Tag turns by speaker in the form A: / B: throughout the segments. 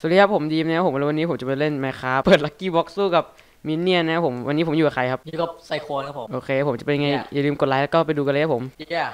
A: สวัสดีครับผมดีมนะครับผมวันนี้ผมจะไปเล่น Minecraft เปิดลัคกี้บ็อกสู้กับมินเนี่ยนนะครับผมวันนี้ผมอยู่กับใครครับ
B: อยู่กับไซโคนครับผม
A: โอเคผมจะเป็นไง
B: เนี่ย
A: อย่าลืมกดไลค์แล้วก็ไปดูกันเลยครับผม
B: เย่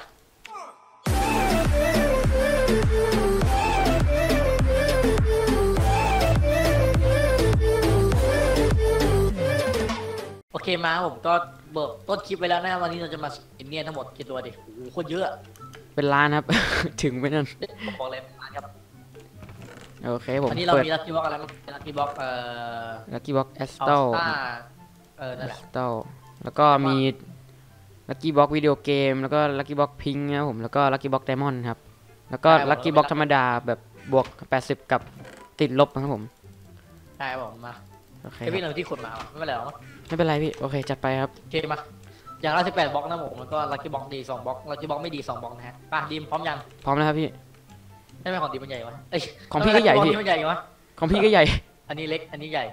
B: โอเคมาผมก็เบิกต้นคลิปไว้แล้วนะวันนี้เราจะมาอินเนียนทั้งหมดกี่ตัวดิโอ้โหโคตรเยอะ
A: เป็นล้านครับ ถึงไปนั่น
B: บอกเลยมาครับ
A: โอเคผม
B: อันนี้เรา
A: เปิด
B: มีลัคกี้บ็อกอะไรบ้างลัคกี้บ็อก
A: ลัคกี้บ็อกแอส
B: อัล
A: ตัล
B: สตา
A: แอ
B: นั่นแหละ
A: สตัลแล้วก็
B: แล้วก็
A: มีลัคกี้บ็อกวิดีโอเกมแล้วก็ลัคกี้บ็อกพิงค์นะครับผมแล้วก็ลัคกี้บ็อกไดมอนด์ครับแล้วก็ลัคกี้บ็อกธรรมดาแบบบวก80กับติดลบนะครับผม
B: ใช่ผมมา
A: โอเค
B: แค่พี่เราที่ขุดมาไม่เป็นไรหรอก
A: ไม่เป็นไรพี่โอเคจัดไปครับ
B: โอเคมาอย่างละ18บล็อกนะผมแล้วก็ลัคกี้บ็อกดี2บล็อกลัคกี้บ็อกไม่ดี2บล็อกนะฮะป่ะดีมพร้อมยัง
A: พร้อมแล้วครับพี่
B: ไม่ของดีมันใหญ่วะเอ้ย
A: ของพี่ก็ใหญ่พี่
B: มันใหญ่วะ
A: ของพี่ก็ใหญ่
B: อันนี้เล็กอันนี้ใหญ่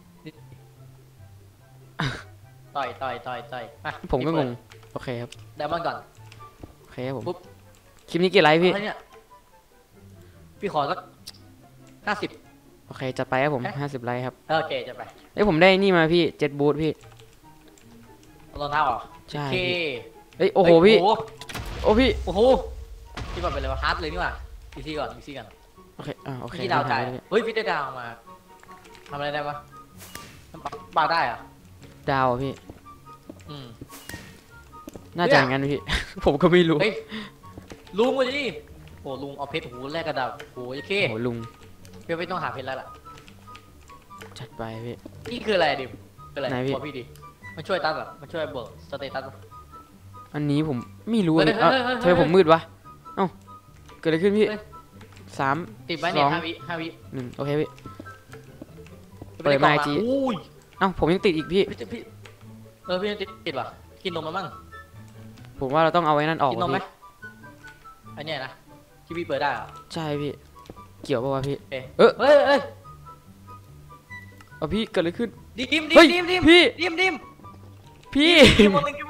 B: ต่อยมา
A: ผมก็งงโอเคครับ
B: ไดมอนด์ก่อน
A: โอเคครับผม
B: ปุ๊บ
A: คลิปนี้กี่ไลค์พี่
B: เนี่ยพี่ขอสัก50
A: โอเคจัดไปครับผม50ไลค์ครับ
B: โอเคจะไป
A: เอ้ยผมได้นี่มาพี่7บูทพี่
B: รองเท้าเหรอ
A: ใช่
B: โอเค
A: เฮ้ยโอ้โหพี่โอ้พี่
B: โอ้โหพี่บอกไปเลยว่าฮาร์ดเลยนี่หว่าอีซี่ก่อน
A: โอเคโอเค
B: พี่ดาวใจเฮ้ยพี่ได้ดาวมาทำอะไรได้ปะปาได้อะ
A: ดาวพี่
B: อืม
A: น่าจะอย่างนั้นพี่ ผมก็ไม่รู้
B: เฮ้ยลุงมาดิโอ้ลุงเอาเพชรหูแลกกระดาษโอ้ยโอเค
A: โอ้ลุง
B: พี่ไม่ต้องหาเพชรแล้วล่ะ
A: จัดไปพี่
B: นี่คืออะไรดิคืออะไร
A: ไหนพี่
B: บอกพี่ดิมันช่วยตัดแบบมันช่วยเบิร์สเตตัส
A: อันนี้ผมไม่รู้เลย
B: เฮ้ย
A: ทำไมผมมืดวะเอ้าเกิดอะไรขึ้นพี่3
B: ติดไว้เนี่ย5 วิ
A: 1โอเคพี่เปิดมาจีเอ้าผมยังติดอีกพี่
B: พี่พี่ยังติดว่ะกินนมมามั่ง
A: ผมว่าเราต้องเอาไว้นั่นออก
B: กินนมไหมอันนี้นะที่พี่เปิดได้อะ
A: ใช่พี่เกี่ยวป่าวะพี่
B: เฮ้ย
A: เอาพี่เกิดอะไรขึ้น
B: ดิม
A: พี่พี่
B: กินหมดหนึ่ง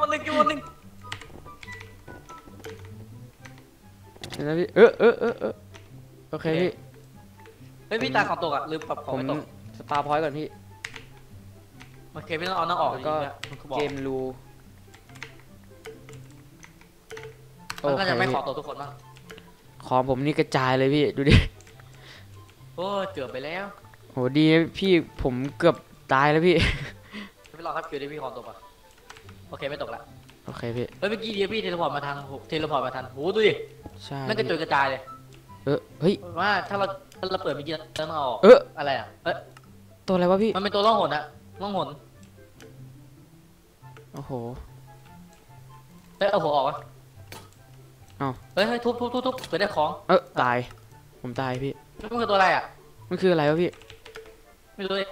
A: เดี๋ยวนะพี่โอเคพี่
B: เฮ้ยพี่ตาของตกอ่ะลืมปรับของตก
A: สตาร์พอยต์ก่อนพี่
B: โอเคพี่ต้องเอาน้ำออก
A: แล้วก็เกมรู
B: มันก็จะไม่ขอตัวทุกคนบ้าง
A: ของผมนี่กระจายเลยพี่ดูดิ
B: โอ้เกือบไปแล้ว
A: โหดีพี่ผมเกือบตายแล้วพี่
B: ไม่รอครับคิวได้พี่ขอตกอ่ะโอเคไม่ตกละ
A: โอเคพี่
B: เฮ้ยเมื่อกี้เดียวพี่เทเลพอร์ตมาทันโหดูดิ
A: ใช่
B: นั่นกระจายเลย
A: เฮ้ย
B: ว่าถ้าเราเปิดเมื่อกี้ต้องเอาอะไรอ่ะ
A: ตัวอะไรวะพี่
B: มันเป็นตัวล่องหนอะล่องหน
A: โอ้โห
B: เอาหัวออกอ่ะเฮ้ยทุบเปิดได้ของ
A: ตายผมตายพี่
B: มันคือตัวอะไรอ่ะ
A: มันคืออะไรวะพี่
B: ไม่รู้เลย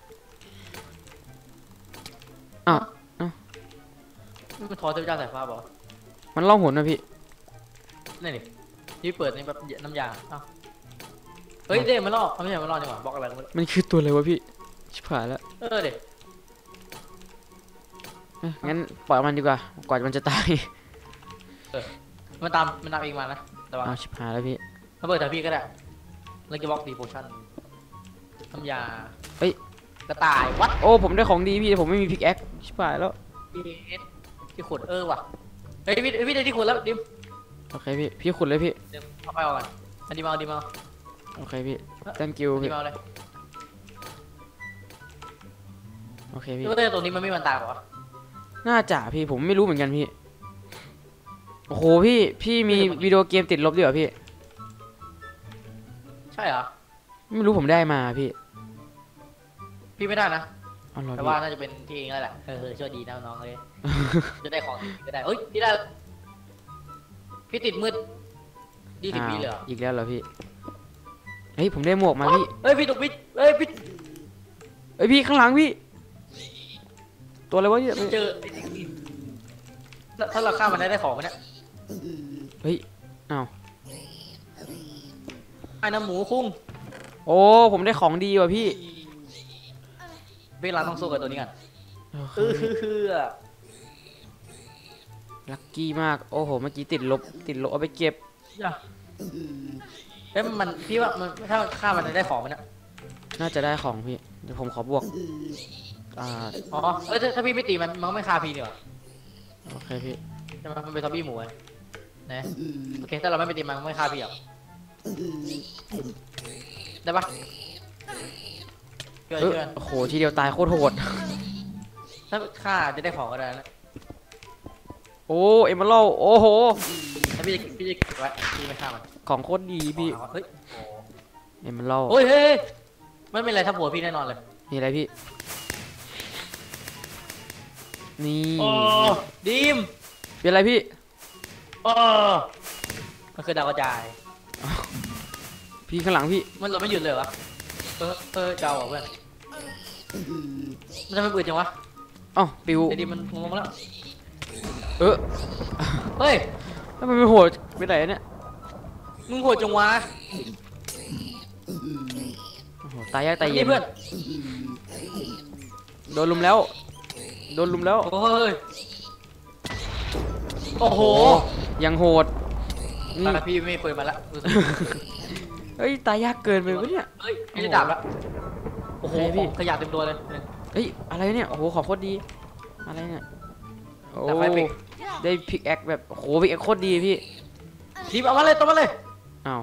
B: มันทอเทพเจ้าสายฟ้าบอก
A: มันล่องหนนะพี่
B: นี่ดิที่เปิดในแบบน้ำยาเฮ้ยเดี๋ยวมันล่อไม่ใช่มันล่อนี่หว่าบอกอะไร
A: มันคือตัวอะไรวะพี่ชิบหายแล้ว
B: เด็ก
A: งั้นปล่อยมันดีกว่ากว่ามันจะตาย
B: มันตามเองมานะแต่ว่า
A: ชิบหายแล้วพี่
B: ถ้าเปิดแต่พี่ก็ได้แล้วก็บล็อกดีโพชั่นน้ำยากระต่ายวัด
A: โอ้ผมได้ของดีพี่ผมไม่มีพิกแอคชิบหายแล้ว
B: ที่ขุดว่ะเฮ้ยพี่ได้ที่ขุดแล้วดิม
A: โอเคพี่ขุดเลยพี่
B: เอาไปเอากันอันดีมา
A: โอเคพี่ thank you พี่โอเคพี่
B: แต่ตัวนี้มันไม่มันตายหรอ
A: น่าจะพี่ผมไม่รู้เหมือนกันพี่โอ้โหพี่มีวิดีโอเกมติดลบด้วยเหรอพี่
B: ใช่เหรอ
A: ไม่รู้ผมได้มาพี่
B: ไม่ได้นะแต่ว่าน่าจะเป็นที่เองแล้วแหละช่วยดีนะน้องเลยจะได้ของก็ได้เฮ้ยพี่ได้พี่ติดมืด20 ปีเลย
A: อีกแล้วเหรอพี่เฮ้ยผมได้หมวกมาพี่
B: เฮ้ยพี่ตกพี่
A: พี่ข้างหลังพี่ตัวอะไรวะเนี่ย
B: เจอถ้าเราฆ่ามันได้ของมันเนี่ย
A: เฮ้ย
B: ไอ้น้ำหมูคุ้ง
A: โอ้ผมได้ของดีว่ะพี่
B: เวลาต้องสู้กับตัวนี้กัน
A: ลัคกี้มากโอ้โหเมื่อกี้ติดลบเอาไปเก็บ
B: มันพี่ว่ามันถ้าฆ่ามันได้ของมันเนี่ย
A: น่าจะได้ของพี่เดี๋ยวผมขอบวกอ่า
B: อ๋อถ้าพี่ไม่ตีมันก็ไม่ฆ่าพี่เดียว
A: โอเคพี่
B: ใช่ไหมมันเป็นซอมบี้หมูไงนะโอเคถ้าเราไม่ไปตีมันไม่ฆ่าพี่หรอกได้ปะเชื่อ
A: โอ้โหทีเดียวตายโคตรโหด
B: ถ้าฆ่าจะได้ของก็ได้นะ
A: โอ้เอมเมอรัลโอ้โห
B: ถ้าพี่จะเก็บไว้พี่ไม่ฆ่ามัน
A: ของโคตรดีพี่
B: เฮ้ย
A: เอมเมอรัล
B: โอ้ยเฮ้ยไม่เป็นไรถ้าผัวพี่แน่นอนเลย
A: มีอะไรพี่นี่
B: โอ้ดีม
A: เป็นอะไรพี่
B: โอ้มันคือดาวกระจาย
A: พี่ข้างหลังพี่
B: มันหลบไม่หยุดเลยวะเดาอ่ะเพื่อนมันจะไม่เบื่อจังวะ
A: เอ้าปิว
B: ไอ้ดีมันงงแล้ว
A: เออ
B: เฮ้ย
A: แล้วมันไปโหดไปไหนเนี่ย
B: มึงโหดจังวะ
A: โอ้โหตายยากตายเย็น
B: เพื่อน
A: โดนลุมแล้วโดนลุมแล้ว
B: โอ้ยโอ้โห
A: ยังโหดนี่
B: พี่ไม่เปิดมาละ
A: เฮ้ยตายยากเกินไปวะเนี่ย
B: เฮ้ยพี่ได้ดาบละโอ้โห
A: โอเคพี่
B: ขยะเต็มตัวเลย
A: เฮ้ยอะไรเนี่ยโอ้โหของโคตรดีอะไรเนี่ยโอ้
B: แต่ไฟปิก
A: ได้พิกแอคแบบโอ้โหพิกแอคโคตรดีพี่
B: รีบเอามาเลยตัวมาเลย
A: อ้าว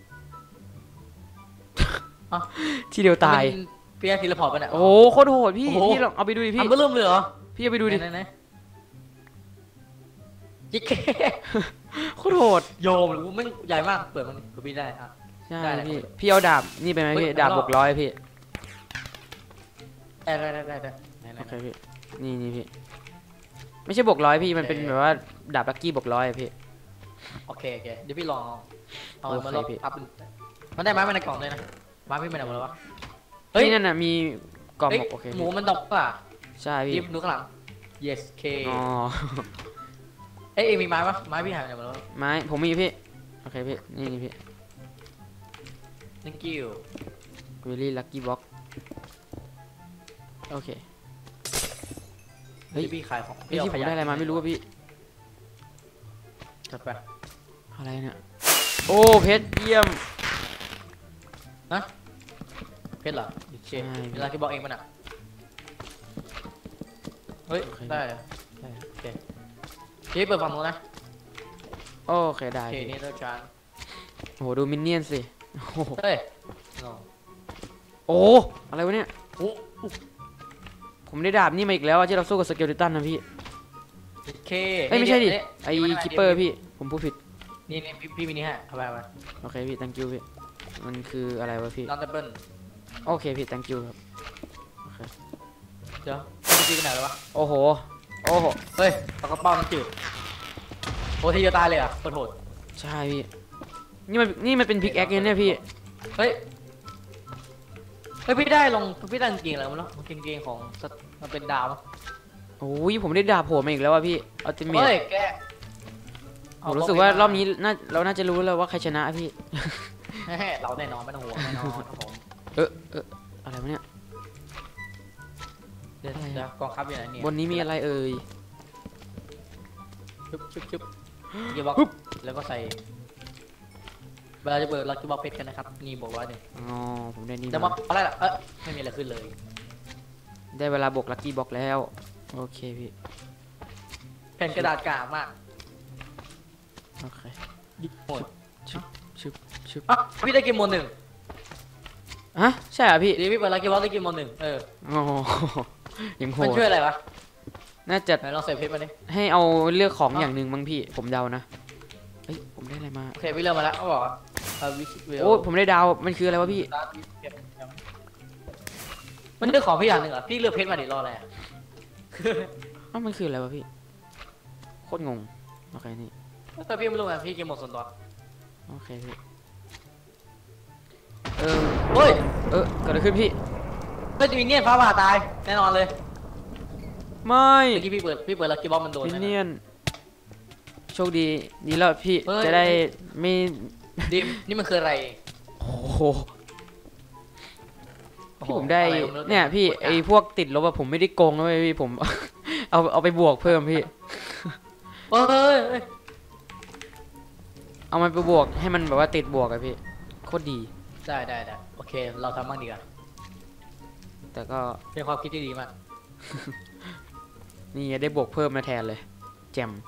B: เอ้า
A: ทีเดียวตาย
B: พี่แอร์ทีละพอร์ตไปเนี่ย
A: โอ้โหโคตรโหดพี่
B: โอ้โห
A: พี่ลองเอาไปดูดิพี่
B: ทำก็เริ่มเลยเหรอ
A: พี่เอาไปดูดิ
B: ไหนจิ๊กเค
A: โคตรโหด
B: โยมหรือไม่ใหญ่มากเปิดมันพี่ได้อ่ะ
A: ใช่
B: ได้เลย
A: พี่เอาดาบนี่ไปไหม
B: เฮ้ย
A: พี่ดาบ
B: รอบ
A: บวกร้อยพี่
B: ได้ไหน
A: โอเคพี่นี่พี่ไม่ใช่บวกร้อยพี่มันเป็นแบบว่าดาบลักกี้บวกร้อยอะพี่
B: โอเคเดี๋ยวพี่ลองเอา
A: โอเค
B: มาลบ
A: พี่
B: อัพมันได้ไม้มาในกล่องเลยนะไม้พี่ไปไหนหมดแล้ววะ
A: ที่นั่นน่ะมีกล่อง
B: เฮ้ย
A: บอกโอเค
B: หมู
A: พี่
B: มันดอกป่ะ
A: ใช่
B: ดิ
A: พี่
B: ฟดูข้างหลัง yes k
A: อ๋อ
B: เอ้ยมีไม้ปะไม้พี่หายไปไหนหมดแล้ว
A: ไม้ผมมีพี่โอเคพี่นี่พี่
B: thank you
A: วิลลี่ลักกี้บ็อกโอเค เฮ้ย
B: เดี๋ยวพี่ขายของ
A: ไอ้ยที่ผมได้อะไรมาไม่รู้อะพี่
B: จัดไป
A: อะไรเนี่ยโอ้เพชรเยี่ยม
B: นะเพชรเหรอโอเค
A: ใช่
B: เวลาที่บอกเองมันอ่ะเฮ้ย
A: โอเค
B: ได้โอเคพี่เปิดฝั่งนู้นนะ
A: โอเคได้
B: โอเค
A: พี่
B: นี่ต้องการ
A: โอ้โหดูมินเนี่ยนสิโอ้โห
B: เฮ้ย
A: โอ้อะไรวะเนี่ย
B: โอ้
A: ผมได้ดาบนี่มาอีกแล้วอะที่เราสู้กับสเกลติตันนะพี่
B: โอเค
A: เอ้ยไม่ใช่ดิ
B: นี่
A: ไอ้คิปเปอร์พี่ผมพูดผิด
B: นี่พี่มินิฮะเอาไป
A: โอเคพี่ thank you พี่มันคืออะไรวะพี่
B: นอนเตเปิล
A: โอเคพี่ thank you ครับโอเค
B: เดี๋ยวพี่ไปไหนแล้ววะ
A: โอ้โหโอ้โห
B: เฮ้ยปากกระเป๋ามันจืดโอ้ทีเดียวตายเลยอ่ะโหด
A: ใช่พี่นี่มันเป็นพิกแอคเนี่ยพี่
B: เฮ้ยพี่ได้พี่ได้กางเกงอะไรมั้งเนาะกางเกงของมันเป็นดาวมั้ง
A: โอ้ยผมได้ดาบโผล่มาอีกแล้วอะพี่อัลติเมท
B: เฮ้ยแก
A: ผมรู้สึกว่ารอบนี้เราน่าจะรู้แล้วว่าใครชนะพี่
B: เราแน่นอนไม่ต้องห่วงแน่นอนครับผม
A: อะไรวะเนี่ย
B: เดี๋ยวกองทัพอยู่ไหนเนี่ย
A: บนนี้มีอะไรเอ่ย
B: ชึบเกียร์บ็อกแล้วก็ใส่เวลาจะเปิดเราจะบอกเพชรกันนะครับนี่บอกว่าหนึ่ง
A: อ๋อผมได้นี่
B: จะมา
A: มา
B: อะไรล่ะไม่มีอะไรขึ้นเลย
A: ได้เวลาบวกลัคกี้บ็อกแล้วโอเคพี่
B: แผ่นกระดาษกากมาก
A: โอเค
B: หมด
A: ชึบ
B: พี่ได้เกมโหมดหนึ่ง
A: ฮะใช่เหรอพี่
B: ดีพี่เปิดลักกี้บ็อกได้เกมโหมดหนึ่ง
A: โอ้โหยังโห
B: มัน
A: ด
B: ช่วยอะไรวะ
A: น่าจะ
B: ไหนลองใส่เพชรมาดิ
A: ให้เอาเลือกของอย่างหนึ่งมั้งพี่ผมเดานะเฮ้ยผมได้อะไรมา
B: โอเคพี่เริ่มมาแล้วเขาบอกวิชเวล
A: โอ้ผมได้ดาวมันคืออะไรวะพี่
B: มันเลือกของพี่อย่างหนึ่งเหรอพี่เลือกเพชรมาดิรออะไรอ่ะ
A: เอ้ามันคืออะไรวะพี่โคตรงงโอเคนี่
B: แต่พี่ไม่รู้ไงพี่เกมโหมดส่วนตัว
A: โอเคพี่
B: เฮ้ย
A: เกิดอะไรขึ้นพี่
B: เฮ้ยจะมีเนียนฟ้าผ่าตายแน่นอนเลย
A: ไม่
B: เมื่อกี้พี่เปิดลักกี้บ็อกมันโดน
A: มินเนี่ยนโชคดีแล้วพี่
B: เฮ้ย
A: จะได้ไม่
B: ดิมนี่มันคืออะไร
A: โอ้โห
B: โอ้โห
A: ที่ผมได้
B: อะไรก็ม่รู้
A: เนี่ยพี่ไอพวกติดลบอะผมไม่ได้โกงนะเว้ยพี่ผม เอาไปบวกเพิ่มพี่
B: เฮ้ย
A: เอามันไปบวกให้มันแบบว่าติดบวกอะพี่โคตรดี
B: ได้โอเคเราทำบ้างดีกว่า
A: แต่ก็
B: เป็นความคิดที่ดีมาก
A: นี่ได้บวกเพิ่มมาแทนเลยแจม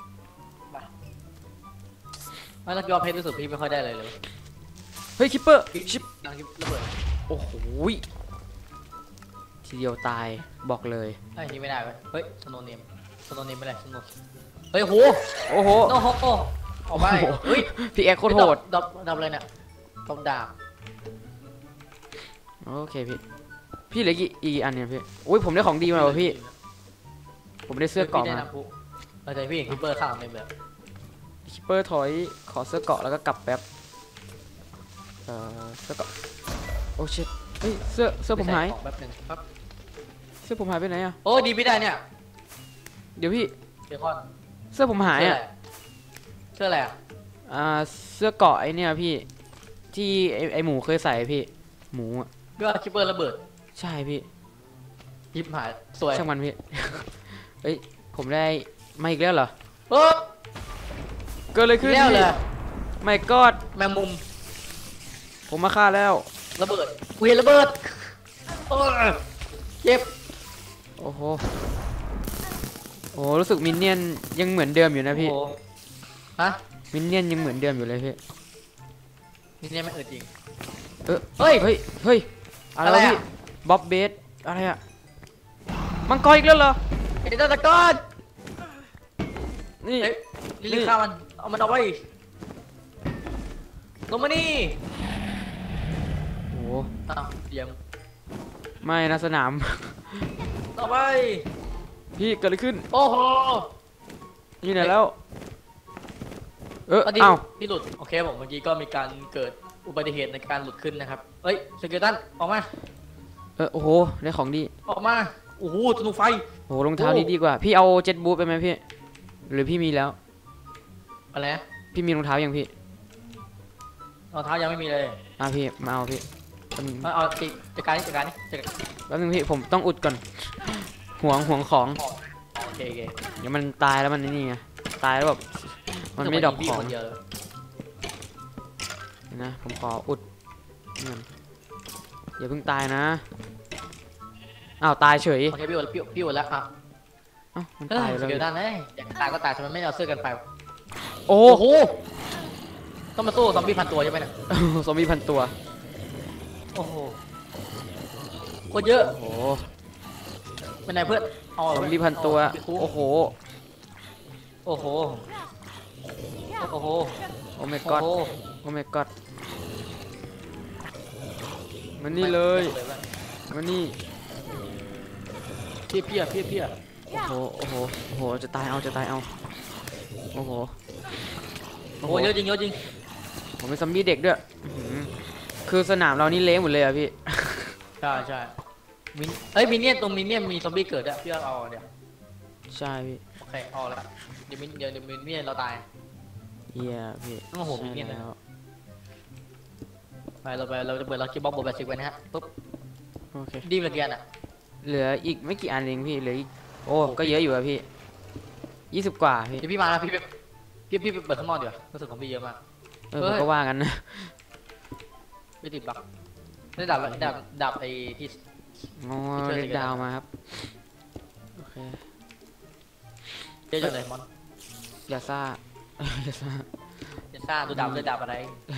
B: ไม่ต้องยอมเพชรรู้สึกพี่ไม่ค่อยได้เลย
A: เฮ้ยคิปเปอร์ชิป
B: ดังที่ระเบิด
A: โอ้โหทีเดียวตายบอกเลย
B: ไอ้นี่ไม่ได้เว้ยเฮ้ยสโนเนมไม่ได้สโนเฮ้ยโห
A: โอ้โห
B: โอ้โหออกไปเฮ้ย
A: พี่แอคโคตรโหด
B: ดับเลยเนี่ยดาบ
A: โอเคพี่เหลืออีกอันเนี่ยพี่อุ้ยผมได้ของดีมาว่ะพี่ผมได้เสื้อเกราะ
B: พี่
A: มา
B: ได้นำปุ๊เราจะพี่เห็นคิปเปอร์ข้างในแบบ
A: คิปเปอร์ถอยขอเสื้อเกราะแล้วก็กลับแป๊บเสื้อเกราะโอ้ชิตเฮ้ยเสื้อผมหาย
B: แป๊บนึงครับ
A: เสื้อผมหายไปไหนอะ
B: โอ้ดีไม่ได้เนี่ย
A: เดี๋ยวพี่
B: เบคอน
A: เสื้อผมหายอะ
B: เสื้ออะไรอ่ะ
A: เสื้อเกราะไอเนี่ยพี่ที่ไอหมูเคยใส่พี่หมูอะ
B: ก็คิปเปอร์ระเบิด
A: ใช่พี่
B: ยิบหายสวย
A: ช่างมันพี่ เอ้ยผมได้มาอีกแล้วเหรอ
B: โอ้
A: เกิดอะไรขึ้น
B: แล้วเลย
A: ไม่กอด
B: แมงมุม
A: ผมมาฆ่าแล้ว
B: ระเบิดกูเห็นระเบิดโอ้เจ็บ
A: โอ้โหโอ้รู้สึกมินเนี่ยนยังเหมือนเดิมอยู่นะพี่
B: โอ้โหฮะ
A: มินเนี่ยนยังเหมือนเดิมอยู่เลยพี่
B: นี่เนี่ยไม่จริง
A: เฮ้ยเฮ้ยอะไร
B: อะไร
A: วะ
B: อะ
A: พี่บ๊อบเบสอะไรอะมังกรอีกแล้วเหรอ
B: ไอ้ตะกอน
A: นี่
B: เอ้ยรีบฆ่ามันเอามันเอาไปลงมานี่
A: โอ้
B: อ้าวเดี๋ยว
A: ไม่นะสนาม
B: เอาไป
A: พี่เกิดอะไรขึ้น
B: โอ้โห
A: นี่ไหนแล้ว
B: พอดี
A: อ้าว
B: พี่หลุดโอเคผมเมื่อกี้ก็มีการเกิดอุบัติเหตุในการหลุดขึ้นนะครับเอ้ยสเกลตันออกมา
A: โอ้โหได้ของดี
B: ออกมาโอ้โหธนูไฟ
A: โอ้โหรองเท้านี้ดีกว่าพี่เอาเจ็ตบูทไปไหมพี่หรือพี่มีแล้ว
B: อะไรนะ
A: พี่มีรองเท้ายังพี่
B: รองเท้ายังไม่มีเลย
A: พี่มาเอาพี่แป๊บนึง
B: เอาจัดการนี่จัดการ
A: แป๊บนึงพี่ผมต้องอุดก่อนห่วงของ
B: โอเค
A: เดี๋ยวมันตายแล้วมันนี่ไงตายแล้วแบบมันไม่ดรอกของ
B: เดียวเลย
A: นะผมขออุดนี่มันอย่าเพิ่งตายนะอ้าวตายเฉย
B: โอเคพี่หมดแล้วอ่ะ
A: เอ้ามัน
B: เฮ้
A: ตาย
B: ย
A: ไป
B: ส
A: แล้ว
B: เกลตันเอ้ยอยากตายก็ตายทำไมไม่เอาเสื้อกันไฟ
A: โอ้
B: โอ้โหต้องมาสู้ซอมบี้พันตัวใช่ไหมเนี่ย
A: ซอมบี้พันตัว
B: โอ้โหโคตรเยอะ
A: โอ้โห
B: เป็นไงเพื่อนเอา
A: ซอมบี้พันตัว
B: โอ้
A: โอ้โห
B: โอ้โหโอ้โห
A: โอ้ my god โอ้ my god มันนี่เลยมันนี่
B: เพี้ย
A: โอ้โหโอ้โหโอ้โหจะตายเอาโอ้โห
B: โอ้โหเยอะจริง
A: ผมเป็นซอมบี้เด็กด้วยอื้อหือคือสนามเรานี่เละหมดเลยอะพี่
B: ใช่มินเนี่ยตรงมินเนี่ยมีซอมบี้เกิดอะพี่เอาเดี๋ยว
A: ใช่พี่
B: โอเคเอาละเดี๋ยวมินเนี่ยเราตาย
A: เฮียพี่
B: โอ้โหมีเนี่ยนะ
A: ใช่แล้ว
B: เราจะเปิดลักกี้บ็อกโบแบสิกไว้นะฮะปุ๊บ
A: โอเค
B: ดีมละเกียนอะ
A: เหลืออีกไม่กี่อันเองพี่เหลืออีกโอ้ก็เยอะอยู่อะพี่20 กว่าพี่
B: เดี๋ยวพี่มานะพี่ไปเปิดข้างนอกดีกว่ารู้สึกของพี่เยอะมาก
A: ผมก็ว่ากันนะ
B: ไม่ติดบักได้ดับไอ้ที่
A: อ๋อเล็กดาวมาครับโอเค
B: เจ๊จังเลยมอน
A: อย่าซ่า อย่าซ่า
B: เจซ่าดูดับเลยดับอะไร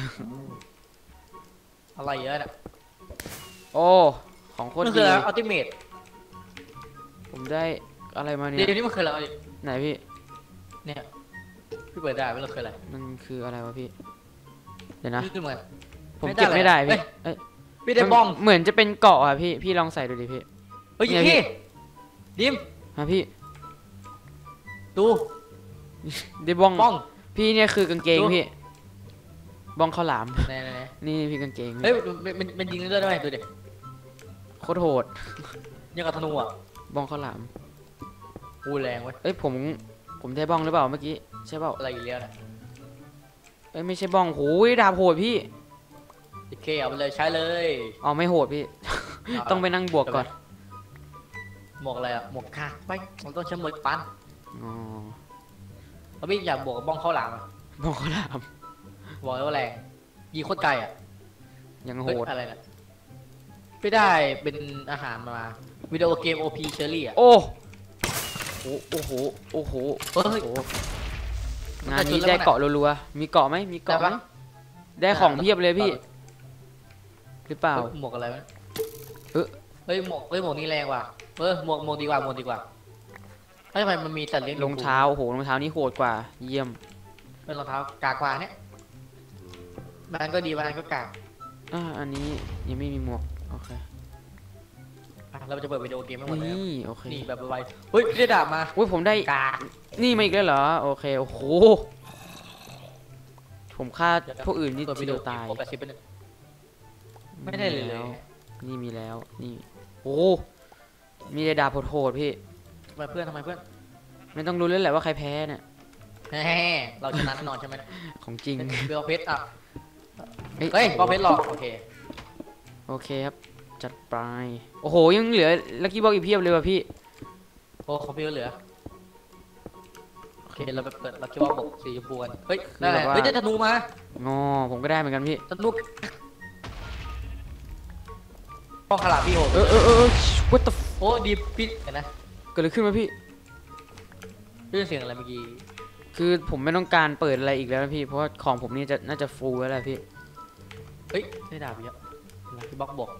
B: อะไรเยอะเนี่ย
A: โอ้ของโคตร
B: มันคื
A: ดี
B: ออะไรอัลติเมท
A: ผมได้อะไรมาเนี่
B: เดี๋
A: ย
B: ยวนี้มันคืออะไร
A: ไหนพี่
B: เนี่ยพี่เปิดได้ไม่รู้คืออะไร
A: มันคืออะไรวะพี่เดี๋ยวนะ
B: นี่คือเหมือน
A: ผมเก็บไม่ได้พี่
B: เอ้ยพี่ได้
A: มัน
B: บ้อง
A: เหมือนจะเป็นเกาะอะพี่ลองใส่ดูดิพี่
B: เฮ้ย
A: เนี่ย
B: พี่ดิม
A: พี่
B: ดู
A: ได้บ้อง
B: บ้อง
A: พี่เนี่ยคือกางเกง
B: ดู
A: พี่บ้องข้าวหลาม
B: ไหน
A: นี่พี่กางเกง
B: เฮ้ยมันยิงเรื่อยด้วยดูดิ
A: โคตรโหด
B: ยังกับธนูอ่ะ
A: บ้องข้าวหลาม
B: กูแรงเว้ย
A: เอ้ยผมได้บ้องหรือเปล่าเมื่อกี้ใช่เปล่า
B: อะไรอยู่เลี้ยวนะ
A: เอ้ยไม่ใช่บ้องโหยดาบโหดพี่
B: โอเคเอาไปเลยใช้เลย
A: อ๋อไม่โหดพี่ ต้องไปนั่งบวกก่อน
B: หมวกอะไรอ่ะหมวกคาไปมันต้องใช้หมวกปัน
A: อ๋อ
B: แล้วพี่อยากบวกกับบ้องข้าวหลามอ่ะ
A: บ้องข้าวหลาม
B: บอกเลยว่าแรงยิงโคตรไกลอ่ะ
A: ยังโห
B: เฮ้ย
A: ด
B: อะไรนะไม่ได้เป็นอาหารมาวิดีโอเกม OP เชอรี่อ่ะ
A: โอ้โอ้โหโอ้โห
B: เฮ้ย
A: โอ้โหงานนี้ได้เกาะรัวๆมีเกาะไหมมีเกาะไหม
B: ได้ปะ
A: ได้ของเพียบเลยพี่หรือเปล่า
B: หมวกอะไรวะ
A: เออ
B: เฮ้ยหมวกนี้แรงว่ะหมวกดีกว่าเฮ้ยทำไมมันมีสัตว์เลี้ยง
A: รองเท้าโอ้โหรองเท้านี่โหดกว่าเยี่ยม
B: เป็นรองเท้ากากกว่าเนี่ยมันก็ดีมันก็กาก
A: อันนี้ยังไม่มีหมวกโอเค
B: เราจะเปิดวิดีโอเกมให้หมดเลย
A: นี่โอเค
B: นี่แบบไวๆเฮ้ยได้ดาบมา
A: อุ้ยผมได้
B: กาก
A: นี่มาอีกแล้วเหรอโอเคโอ้โหผมฆ่าพวกอื่นนี่
B: เปิด
A: ที
B: วิดี
A: เดี
B: โอ
A: ยวตาย
B: โฟกัสชิปเป็นไม่ได้เลย
A: แล้วนี่มีแล้วนี่โอ้มีแต่ดาบโหดๆพี่
B: ทำไมเพื่อน
A: ไม่ต้องรู้เลยแหละว่าใครแพ้เนี่ย
B: แหมเราชนะแน่นอนใช่ไหม
A: ของจริง
B: เบลเพชรอ่ะ
A: เฮ้ย
B: เฮ้ยบอลเพชรหรอโอเค
A: โอเคครับจัดไปโอ้โหยังเหลือลักกี้บ็อกอีกเพียบเลยว่ะพี่
B: โอ้ของพี่ก็เหลือโอเคเราไปเปิดเราคิดว่าบกสีชมพูกันเฮ้ยได้อะไรเฮ้ยได้ธนูมาง
A: อผมก็ได้เหมือนกันพี่
B: ธนูป้องขลาดพี่โห
A: what the
B: โอ้ดีพี่เห็นนะ
A: เกิดอะไรขึ้นวะพี่
B: เรื่องเสียงอะไรเมื่อกี้
A: คือผมไม่ต้องการเปิดอะไรอีกแล้วนะพี่เพราะว่าของผมนี่น่าจะฟูลแล้วแหละพี่
B: เฮ้ยได้ดาบเยอะพี่บล็อกบก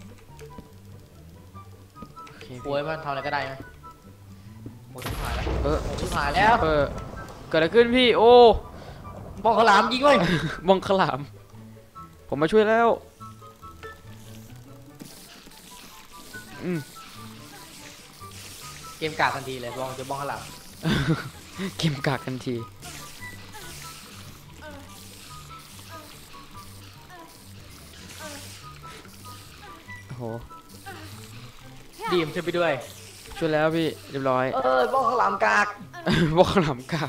A: โอเค
B: ป่วยมันทำอะไรก็ได้ไหมหมดชิบหายแล้ว
A: เออ
B: หมดชิบหายแล้ว
A: เกิดอะไรขึ้นพี่โอ้
B: ป้องขลามยิงเว้ย
A: บังขลาม ผมมาช่วยแล้ว
B: เกมกากทันทีเลยลองจะบ้องขลาม
A: เกมกากกันทีโอ้โห
B: ดีมช่วยไปด้วย
A: ช่วยแล้วพี่เรียบร้อย
B: บ้องขลามกาก
A: บังขลามกาก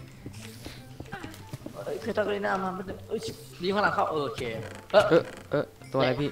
B: เคยตะกรีน่ามาดีข้างหลังเข้าโอเค
A: ตัวอะไรพี่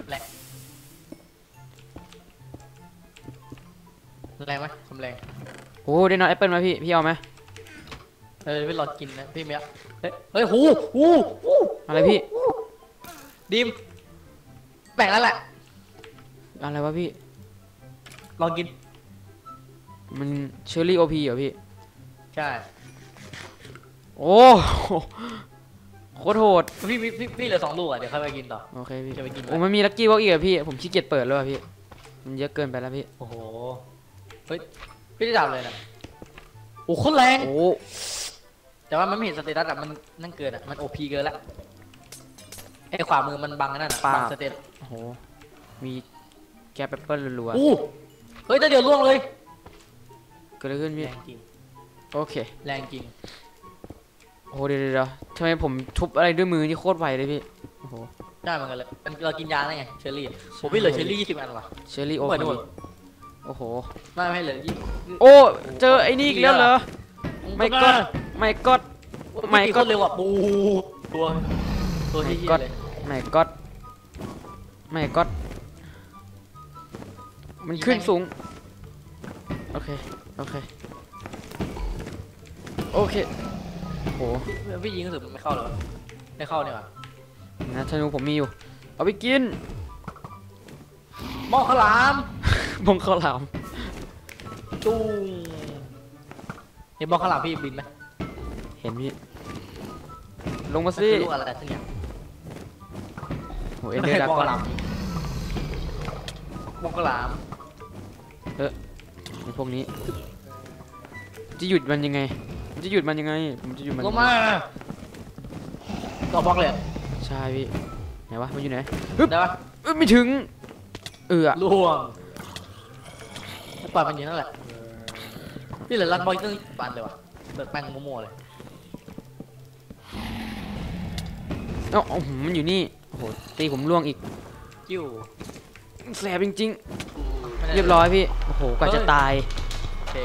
B: แรงไหมคำแรง
A: โอ้ได้นอนแอปเปิลมาพี่เอาไหม
B: ไม่รอกินนะพี่เมียเฮ้ยหู
A: อะไรพี่
B: ดีมแบ่งแล้วแหละ
A: อะไรวะพี่
B: ลองกิน
A: มันเชอร์รี่โอพีเหรอพี่
B: ใช่
A: โอ้โคตรโหด
B: พี่เหลือ2 ลูกอ่ะเดี๋ยวค่อยไปกินต่อ
A: โอเคพี่
B: จะไปกิน
A: โอ้มันมีลักกี้บ็อกอีกเหรอพี่ผมขี้เกียจเปิดแล้วอะพี่มันเยอะเกินไปแล้วพี่
B: โอ้โหเฮ้ยพี่ได้ดับเลยนะโอ้โคตรแรง
A: โอ้
B: แต่ว่ามันไม่เห็นสเตตัสอ่ะมันนั่นเกินอ่ะมันโอพีเกินละไอ้ขวามือมันบังนั่นอ่ะบังสเตต
A: โอ้โหมีแกปแอปเปิลรัว
B: อู้เฮ้ยแต่เดี๋ยวล่วงเลย
A: ๆเกิดอะไรขึ้นพี่
B: แรงจริง
A: โอเค
B: แรงจริง
A: โอ้เดี๋ยวทำไมผมทุบอะไรด้วยมือที่โคตรไวเลยพี่โอ้โห
B: ได้เหมือนกันเลยเรากินยาได้ไงเชอร์รี่ผมพี่เหลือเชอร์รี่20 อันว่ะ
A: เชอร์รี่โอ
B: เปิด
A: พี
B: ดู
A: โอ้โห
B: ไม่เหลือ
A: โอ้เจอไอ้นี่อีกแล้วเหรอไม่กดไม่กด
B: ไม่ก็เร็วอ่ะปูตัวที่
A: ก็
B: เลย
A: ไม่กดไม่กดมันขึ้นสูงโอเคโอเคโอ้
B: พี่ยิงกระสุนมันไม่เข้าหรอไม่เข้าเนี่ยว่ะ
A: นะธนูผมมีอยู่เอาไปกิน
B: มองขลาม
A: บงข้าวหลาม
B: ตุ้งเห็นมองขลามพี่บินไหม
A: เห็นพี่ลงมาสิ
B: ลูกอะไรสักอย่าง
A: โหเอ็นเดอร์ดาก
B: มอง
A: อ
B: ข
A: น
B: ลามมองขลาม
A: ไอ้พวกนี้จะหยุดมันยังไงผมจะหยุดมันยังไง
B: ลงมาต่อบล็อกเลย
A: ใช่พี่ไหนวะมันอยู่ไหน
B: ได้ปะ
A: ไม่ถึง
B: ล่วงปล่อยมันอย่างนั้นแหละพี่เหลือรันบอลตั้งปานเลยวะเปิดแป้งมั่วๆเลย
A: เอ้ามันอยู่นี่โอ้โหตีผมล่วงอีก
B: จิ้ว
A: แสบจริงๆเรียบร้อยพี่โอ้โหกว่าจะตาย
B: โอเค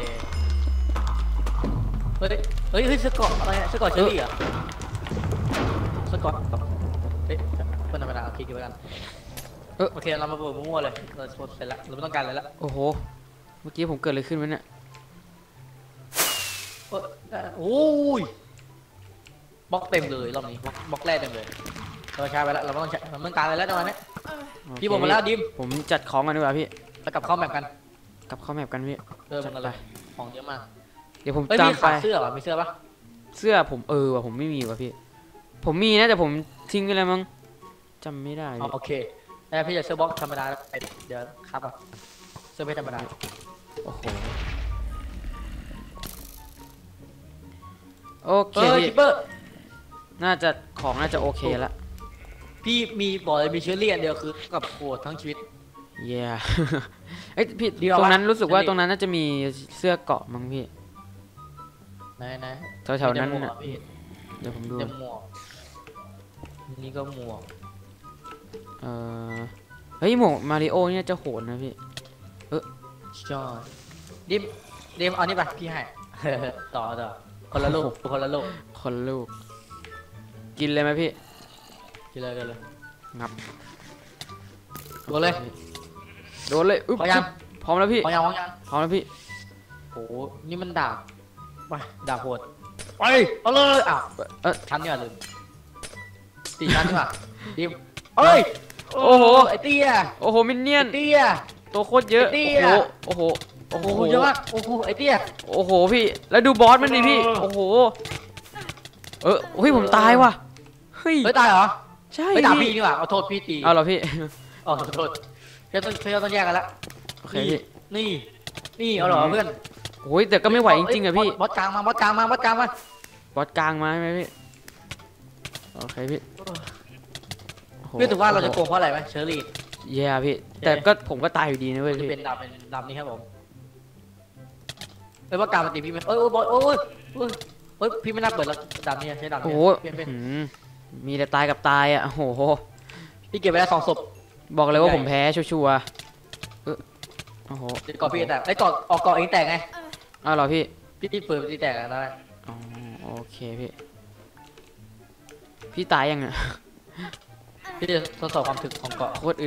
B: เฮ้ยสกอตอะไรอะสกอตเชอรี่เหรอสกอตเฮ้ยเป็นธรรมดาโอเคเก็บไว้กันโอเคเรามาเปิดมั่วๆเลยเราเสร็จแล้วเราไม่ต้องการอะไรแล้ว
A: โอ้โหเมื่อกี้ผมเกิดอะไรขึ้นวะเนี่ย
B: โอ้ยบล็อกเต็มเลยรอบนี้บล็อกแรกเต็มเลยเราใช้ไปแล้วเราไม่ต้องใช้เราไม่ต้องการอะไรแล้วตอนนี้พี่บอกมาแล้วดิม
A: ผมจัดของกันดีกว่าพี่
B: ไปกับเข้าแมปกัน
A: กลับเข้าแมปกันพี่
B: มันอะไรของเยอะมาก
A: เดี๋ยวผม
B: เอ้ย
A: ตาม
B: มี
A: ไป
B: ขาดเสื้อป่ะมีเสื้อปะ
A: เสื้อผมว่ะผมไม่มีว่ะพี่ ผมมีนะแต่ผมทิ้งไปแล้วมั้งจำไม่ได้พี่
B: โอเคแล้วพี่จะเสื้อบล็อกธรรมดาเดี๋ยวครับอ่ะเสื้อไม่ธรรมดา
A: โอ้โหโอเค
B: คิปเปอร์
A: น่าจะของน่าจะโอเคละ
B: พี่มีบอกเลยมีเชอรี่อันเดียวคือกับโคตรทั้งชีวิต
A: เย้ เอ้ยพี่
B: ดีกว่า
A: ตรงนั้น
B: วะ
A: รู้สึกว่า
B: เชอรี่
A: ตรงนั้นน่าจะมีเสื้อเกราะมั้งพี่
B: ไหน
A: แถวๆนั้น
B: มีแต่หมว
A: น่ะ
B: กพี่
A: เดี๋ยวผมดู
B: เต็มหมวกนี่ก็หมวก
A: เออเฮ้ยหมวกมาริโอเนี่ยจะโหดนะพี่
B: ใช่ดิมเอานี่ไปพี่ให้ ต่อคนละลูกคนละลูก
A: คนลูก กินเลยไหมพี่
B: กินเลย
A: งับ
B: โดนเลย
A: โดนเลยอึ๊บ
B: พอยัง
A: พร้อมแล้วพี่
B: พอยัง
A: พร้อมแล้วพี่
B: โอ้นี่มันดาบไปดาบโหดไปเอาเลยอ้าว ชั้นเนี่ยลืมตีชั้นดีกว่าดิมเอ้ย
A: โอ้โห
B: ไอเตี้ย
A: โอ้โหมินเนี่ยน
B: เตี้ย
A: ตัวโคตรเยอะ
B: ไอ้เตี้ย
A: โอ้โหโอ้โห
B: โอ้โหเยอะมากโอ้โหไอเตี้ย
A: โอ้โหพี่แล้วดูบอสมันดิพี่
B: เออ
A: โอ้โหเฮ้ยผมตายว่ะเฮ้ย
B: เฮ้ยตายเหรอ
A: ใช่
B: ไม่ด่าพี่
A: พี่
B: นี่หว่าเอาโทษพี่ตี
A: เอาเหรอพี่
B: อ๋อขอโทษเพื่อนต้องแยกกันละ
A: โอเคพี่
B: นี่เอาเหรอเพื่อน
A: โอ้ยแต่ก็ไม่ไหวจริงๆอะพี่
B: บอสกลางมา
A: บอสกลางมาใช่ไหมพี่โอเคพี่โอ้โห
B: เพื่อนถือว่าเราจะโกงเพราะอะไรไหมเชอรี่
A: แย่พี่แต่ก็ผมก็ตายอยู่ดีนะเว้ย
B: จะ
A: พี่
B: เป็นดาบนี้ครับผมเฮ้ยว่ากลางมันตีพี่ไหมเอ้ยบอสเฮ้ยพี่ไม่น่าเปิดแล้วดาบนี้ใช้ดาบ
A: โอ้
B: นี้
A: โห
B: เป็น
A: หืมมีแต่ตายกับตายอ่ะโอ้โห
B: พี่เก็บไปแล้ว2 ศพ
A: บอกเลยว่าผมแพ้ชัวร์ๆโอ้โห
B: เดี๋ยวก่อนพี่แตกไอ้ก่อนออกเกาะเองแตกไง
A: อ้าวเหรอพี่
B: พี่เปิดพี่แตกแล้วได้
A: อ๋อโอเคพี่ตายยังเนี่ย
B: พี่จะทดสอบความถึกของเกาะ
A: โคตรอึด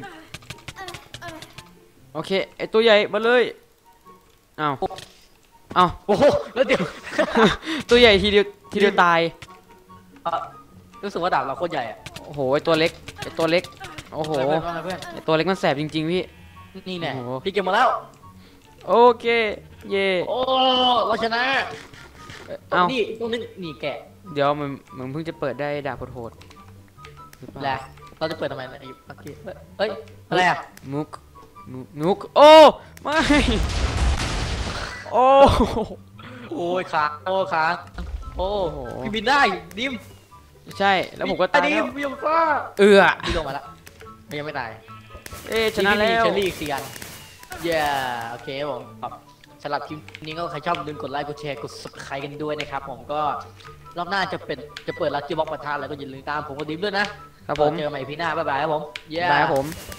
A: โอเคไอตัวใหญ่มาเลยอ้าว
B: โอ้โหแล้วเดี๋ยว
A: ตัวใหญ่ทีเดียวตาย
B: รู้สึกว่าดาบเราโคตรใหญ่อะ
A: โอ้โหไอตัวเล็กโอ้โห
B: เพื่อน
A: ไอตัวเล็กมันแสบจริงๆพี่
B: นี่แน่
A: โอ้โห
B: พี่เก็บหมาแล้ว
A: โอเคเย่
B: โอ้เราชนะ
A: เอ้า
B: นี่ตรงนี้นี่แกะ
A: เดี๋ยวมันเพิ่งจะเปิดได้ดาบโหดๆหรือเปล่า
B: แหละเราจะเปิดทำไมนะไอ้โอเคเฮ้ยอะไรอะ
A: นุกโอ้ไม่โอ้
B: โอ้ยค้างโอ้พี่บินได้ดิม
A: ใช่แล้วผมก็ตาย
B: ดิ
A: แล้
B: ม
A: ว
B: พี่ยมฟ้า พี่ลงมาแล้วยังไม่ตาย
A: ชนะแล้ว
B: เชอรี่4 อันเย้โอเคครับผมสำหรับคลิปนี้ก็ใครชอบลืมกดไลค์กดแชร์กด subscribe กันด้วยนะครับผมก็รอบหน้าจะเปิดลัคกี้บ็อกปะทะแล้วก็อย่าลืมตามผมกับดิมด้วยนะครับ
A: ผม
B: เจอใหม่พี่หน้าบ๊ายบายครับผม
A: บายครับผม